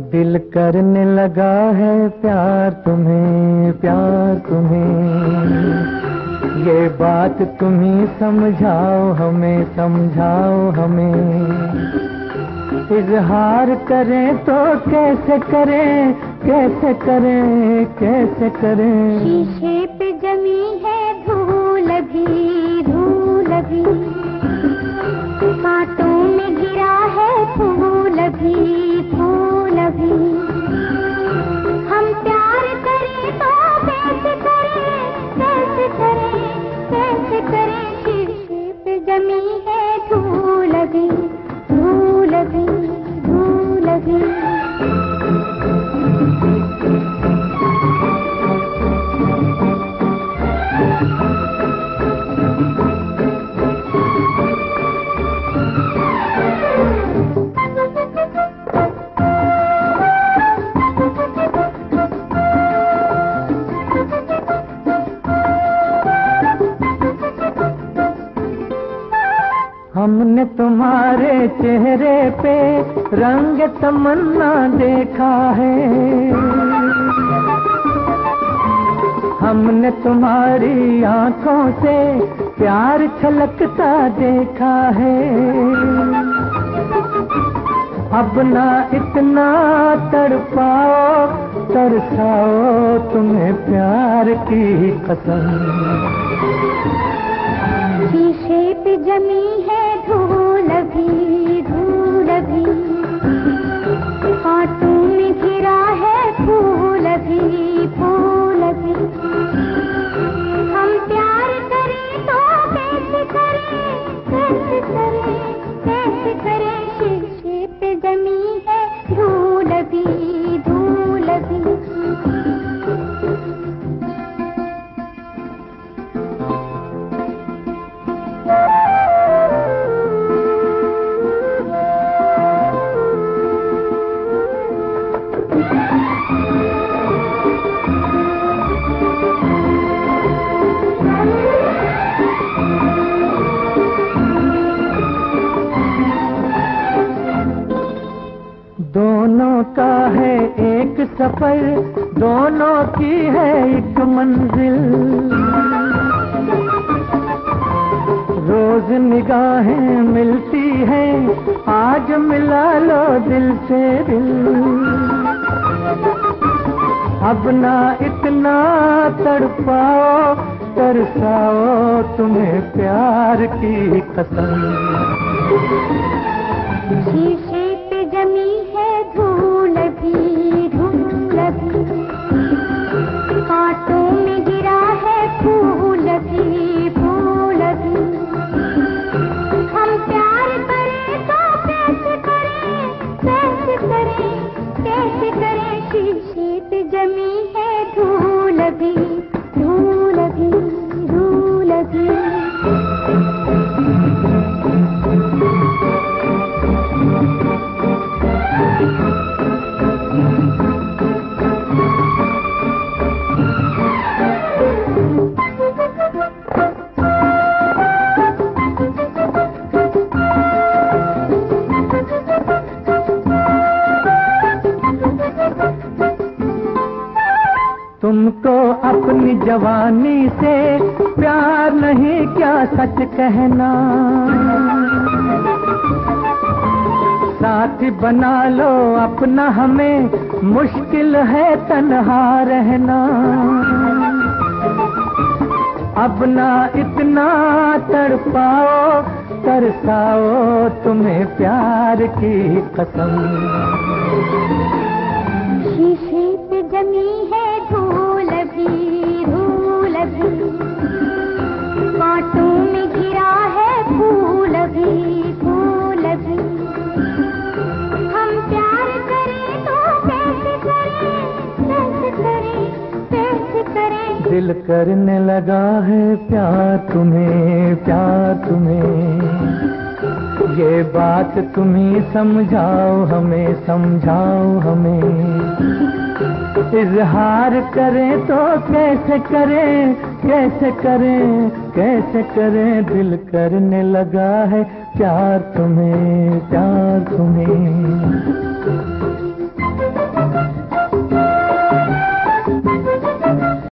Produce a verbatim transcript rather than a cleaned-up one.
दिल करने लगा है प्यार तुम्हें, प्यार तुम्हें। ये बात तुम ही समझाओ हमें, समझाओ हमें। इजहार करें तो कैसे करें, कैसे करें, कैसे करें। शीशे पे जमी है धूल भी, धूल भी। कांटों में गिरा है फूल भी, फूल भी। हम प्यार करें तो कैसे करें, कैसे करें, कैसे करें। शीशे पे जमी है धूल भी, धूल भी, धूल भी। हमने तुम्हारे चेहरे पे रंग तमन्ना देखा है, हमने तुम्हारी आंखों से प्यार छलकता देखा है। अब ना इतना तड़पाओ, तरसाओ तुम्हें प्यार की कसम। शीशे पे जमी है धूल भी, धूल भी। कांटों में गिरा है फूल भी, फूल भी। हम प्यार करें तो कैसे करें, कैसे करें, कैसे करें। शीशे पे जमी है धूल भी, धूल भी। दोनों का है एक सफर, दोनों की है एक मंजिल। रोज निगाहें मिलती हैं, आज मिला लो दिल से दिल। अब ना इतना तड़पाओ, तरसाओ तुम्हें प्यार की कसम। शीशे पे जमी है धूल भी, धूल भी। कांटों में गिरा है फूल भी, फूल भी। हम प्यार करें तो कैसे करें, कैसे करें, कैसे करें। शीशे पे जमी है धूल भी, धूल भी, धूल भी। तुमको अपनी जवानी से प्यार नहीं क्या सच कहना। साथी बना लो अपना, हमें मुश्किल है तन्हा रहना। अब ना इतना तड़पाओ, तरसाओ तुम्हें प्यार की कसम। शीशे पे जमी है धूल भी, धूल भी। कांटों में गिरा है फूल भी, फूल भी। हम प्यार करें तो कैसे करें, कैसे करें, कैसे करें। दिल करने लगा है प्यार तुम्हें, प्यार तुम्हें। ये बात तुम ही समझाओ हमें, समझाओ हमें। इजहार करें तो कैसे करें, कैसे करें, कैसे करें। दिल करने लगा है प्यार तुम्हें, प्यार तुम्हें।